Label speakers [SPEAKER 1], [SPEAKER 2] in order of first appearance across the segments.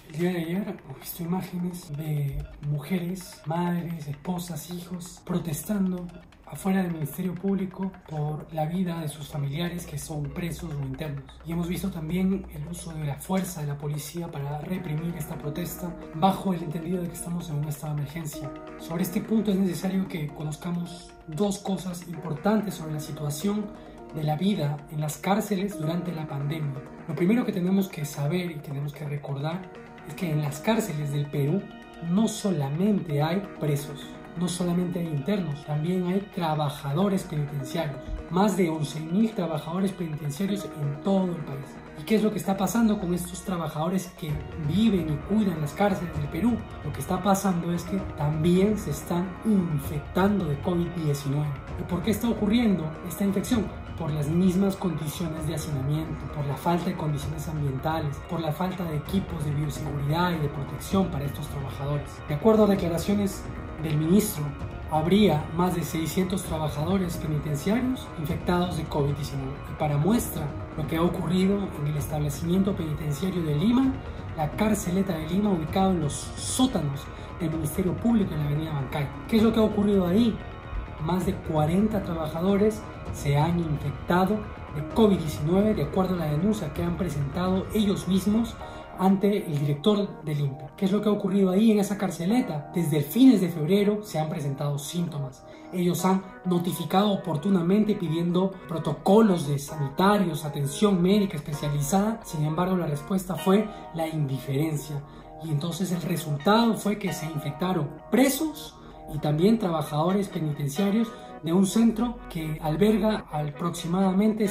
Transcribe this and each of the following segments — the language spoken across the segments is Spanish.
[SPEAKER 1] El día de ayer he visto imágenes de mujeres, madres, esposas, hijos protestando afuera del Ministerio Público por la vida de sus familiares que son presos o internos. Y hemos visto también el uso de la fuerza de la policía para reprimir esta protesta bajo el entendido de que estamos en un estado de emergencia. Sobre este punto es necesario que conozcamos dos cosas importantes sobre la situación de la vida en las cárceles durante la pandemia. Lo primero que tenemos que saber y tenemos que recordar es que en las cárceles del Perú no solamente hay presos, no solamente hay internos, también hay trabajadores penitenciarios. Más de 11.000 trabajadores penitenciarios en todo el país. ¿Y qué es lo que está pasando con estos trabajadores que viven y cuidan las cárceles del Perú? Lo que está pasando es que también se están infectando de COVID-19. ¿Y por qué está ocurriendo esta infección? Por las mismas condiciones de hacinamiento, por la falta de condiciones ambientales, por la falta de equipos de bioseguridad y de protección para estos trabajadores. De acuerdo a declaraciones del ministro, habría más de 600 trabajadores penitenciarios infectados de COVID-19. Y para muestra lo que ha ocurrido en el establecimiento penitenciario de Lima, la Carceleta de Lima, ubicado en los sótanos del Ministerio Público en la avenida Bancay. ¿Qué es lo que ha ocurrido ahí? Más de 40 trabajadores se han infectado de COVID-19 de acuerdo a la denuncia que han presentado ellos mismos ante el director del INPE. ¿Qué es lo que ha ocurrido ahí en esa carceleta? Desde el fines de febrero se han presentado síntomas. Ellos han notificado oportunamente pidiendo protocolos de sanitarios, atención médica especializada. Sin embargo, la respuesta fue la indiferencia. Y entonces el resultado fue que se infectaron presos y también trabajadores penitenciarios de un centro que alberga aproximadamente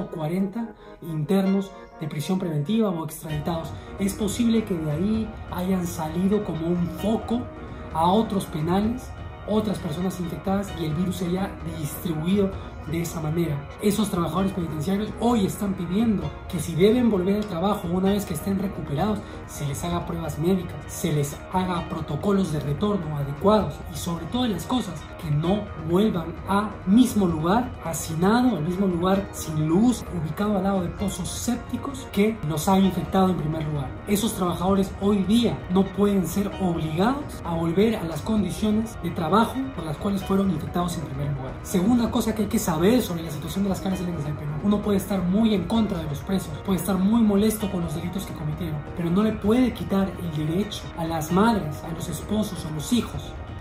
[SPEAKER 1] 140 internos de prisión preventiva o extraditados. Es posible que de ahí hayan salido como un foco a otros penales, otras personas infectadas, y el virus se haya distribuido de esa manera. Esos trabajadores penitenciarios hoy están pidiendo que si deben volver al trabajo una vez que estén recuperados, se les haga pruebas médicas, se les haga protocolos de retorno adecuados y sobre todas las cosas que no vuelvan a mismo lugar hacinado, al mismo lugar sin luz, ubicado al lado de pozos sépticos que los han infectado en primer lugar. Esos trabajadores hoy día no pueden ser obligados a volver a las condiciones de trabajo por las cuales fueron infectados en primer lugar. Segunda cosa que hay que saber sobre la situación de las cárceles del Perú. Uno puede estar muy en contra de los presos, puede estar muy molesto con los delitos que cometieron, pero no le puede quitar el derecho a las madres, a los esposos, a los hijos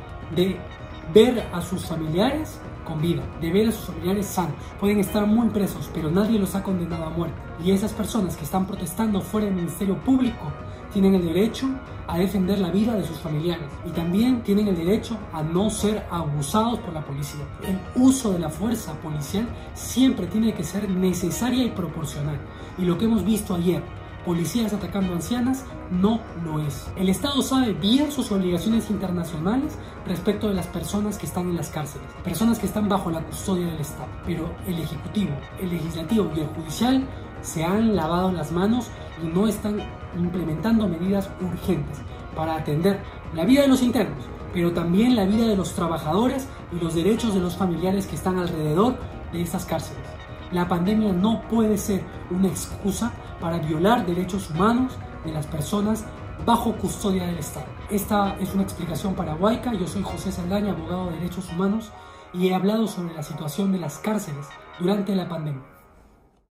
[SPEAKER 1] de ver a sus familiares con vida, de ver a sus familiares sanos. Pueden estar muy presos, pero nadie los ha condenado a muerte. Y esas personas que están protestando fuera del Ministerio Público tienen el derecho a defender la vida de sus familiares y también tienen el derecho a no ser abusados por la policía. El uso de la fuerza policial siempre tiene que ser necesaria y proporcional. Y lo que hemos visto ayer, policías atacando ancianas, no lo es. El Estado sabe bien sus obligaciones internacionales respecto de las personas que están en las cárceles, personas que están bajo la custodia del Estado. Pero el Ejecutivo, el Legislativo y el Judicial se han lavado las manos y no están implementando medidas urgentes para atender la vida de los internos, pero también la vida de los trabajadores y los derechos de los familiares que están alrededor de estas cárceles. La pandemia no puede ser una excusa para violar derechos humanos de las personas bajo custodia del Estado. Esta es una explicación paraguaya. Yo soy José Saldaña, abogado de derechos humanos, y he hablado sobre la situación de las cárceles durante la pandemia.